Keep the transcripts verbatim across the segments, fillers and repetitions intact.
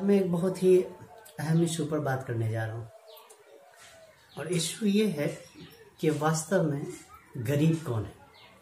मैं एक बहुत ही अहम इशू पर बात करने जा रहा हूँ और इशू ये है कि वास्तव में गरीब कौन है।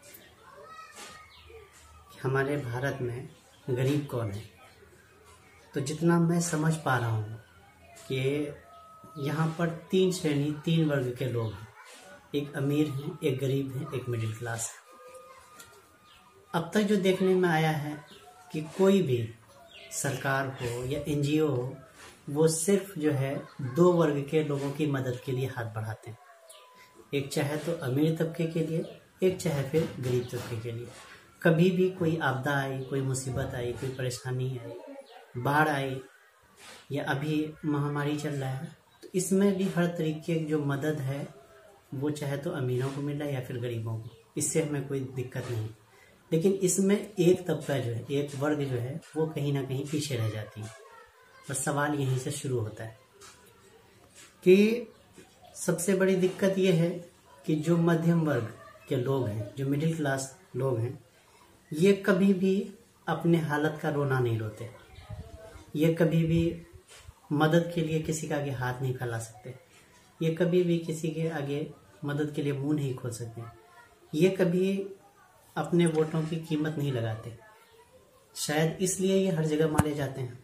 हमारे भारत में गरीब कौन है। तो जितना मैं समझ पा रहा हूँ कि यहाँ पर तीन श्रेणी तीन वर्ग के लोग हैं। एक अमीर हैं, एक गरीब हैं, एक मिडिल क्लास है। अब तक जो देखने में आया है कि कोई भी सरकार हो या एनजीओ हो, वो सिर्फ जो है दो वर्ग के लोगों की मदद के लिए हाथ बढ़ाते हैं। एक चाहे तो अमीर तबके के लिए, एक चाहे फिर गरीब तबके के लिए। कभी भी कोई आपदा आई, कोई मुसीबत आई, कोई परेशानी आई, बाढ़ आई या अभी महामारी चल रहा है, तो इसमें भी हर तरीके की जो मदद है वो चाहे तो अमीरों को मिल रहा है या फिर गरीबों को। इससे हमें कोई दिक्कत नहीं। लेकिन इसमें एक तबका जो है, एक वर्ग जो है, वो कहीं ना कहीं पीछे रह जाती है। और सवाल यहीं से शुरू होता है कि सबसे बड़ी दिक्कत ये है कि जो मध्यम वर्ग के लोग हैं, जो मिडिल क्लास लोग हैं, ये कभी भी अपने हालत का रोना नहीं रोते। ये कभी भी मदद के लिए किसी के आगे हाथ नहीं फैला सकते। ये कभी भी किसी के आगे मदद के लिए मुंह नहीं खोल सकते। ये कभी अपने वोटों की कीमत नहीं लगाते। शायद इसलिए ये हर जगह मारे जाते हैं।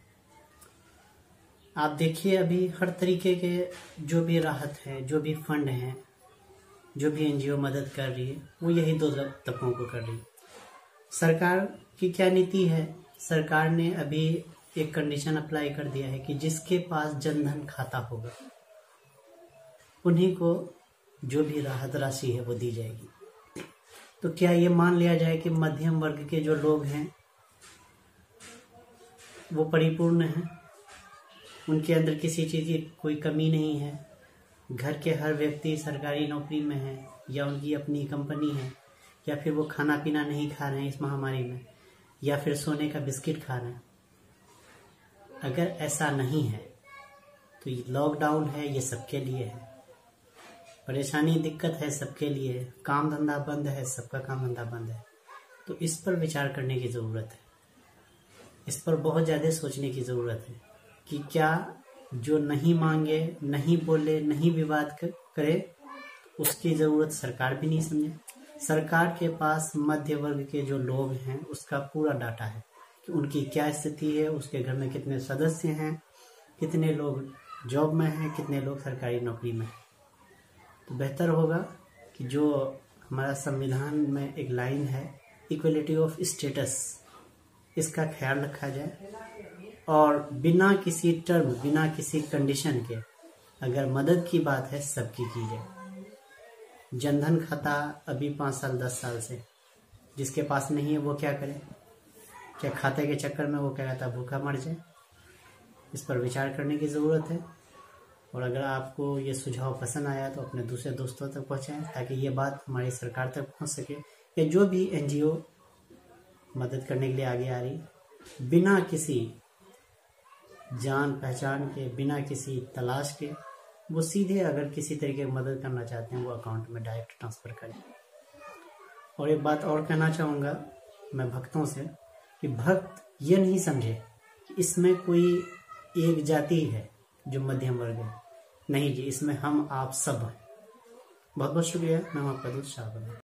आप देखिए, अभी हर तरीके के जो भी राहत है, जो भी फंड है, जो भी एनजीओ मदद कर रही है, वो यही दो तबकों को कर रही है। सरकार की क्या नीति है? सरकार ने अभी एक कंडीशन अप्लाई कर दिया है कि जिसके पास जनधन खाता होगा उन्हीं को जो भी राहत राशि है वो दी जाएगी। तो क्या ये मान लिया जाए कि मध्यम वर्ग के जो लोग हैं वो परिपूर्ण हैं, उनके अंदर किसी चीज़ की कोई कमी नहीं है, घर के हर व्यक्ति सरकारी नौकरी में है या उनकी अपनी कंपनी है, या फिर वो खाना पीना नहीं खा रहे हैं इस महामारी में, या फिर सोने का बिस्किट खा रहे हैं? अगर ऐसा नहीं है तो ये लॉकडाउन है, ये सबके लिए है। परेशानी दिक्कत है सबके लिए, काम धंधा बंद है, सबका काम धंधा बंद है। तो इस पर विचार करने की ज़रूरत है। इस पर बहुत ज़्यादा सोचने की ज़रूरत है कि क्या जो नहीं मांगे, नहीं बोले, नहीं विवाद करे, उसकी ज़रूरत सरकार भी नहीं समझे। सरकार के पास मध्य वर्ग के जो लोग हैं उसका पूरा डाटा है कि उनकी क्या स्थिति है, उसके घर में कितने सदस्य हैं, कितने लोग जॉब में हैं, कितने लोग सरकारी नौकरी में हैं। तो बेहतर होगा कि जो हमारा संविधान में एक लाइन है, इक्वलिटी ऑफ स्टेटस, इसका ख्याल रखा जाए और बिना किसी टर्म, बिना किसी कंडीशन के अगर मदद की बात है सबकी की जाए। जनधन खाता अभी पाँच साल दस साल से जिसके पास नहीं है वो क्या करे? क्या खाते के चक्कर में वो क्या कहता है भूखा मर जाए? इस पर विचार करने की ज़रूरत है। और अगर आपको ये सुझाव पसंद आया तो अपने दूसरे दोस्तों तक पहुंचाएं ताकि ये बात हमारी सरकार तक पहुंच सके कि जो भी एनजीओ मदद करने के लिए आगे आ रही, बिना किसी जान पहचान के, बिना किसी तलाश के, वो सीधे अगर किसी तरीके की मदद करना चाहते हैं वो अकाउंट में डायरेक्ट ट्रांसफ़र करें। और एक बात और कहना चाहूँगा मैं भक्तों से कि भक्त ये नहीं समझे कि इसमें कोई एक जाति है जो मध्यम वर्ग है। नहीं जी, इसमें हम आप सब हैं। बहुत बहुत शुक्रिया। मैं आपका दोस्त शाह।